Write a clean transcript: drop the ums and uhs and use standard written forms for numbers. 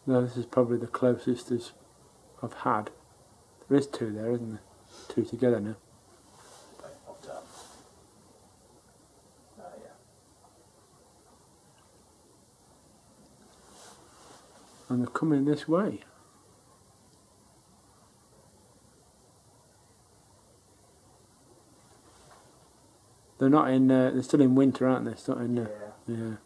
No, this is probably the closest I've had. There is two there, isn't there? Two together now. Both popped up. Oh yeah. And they're coming this way. They're not in. They're still in winter, aren't they? It's not in. Yeah. Yeah.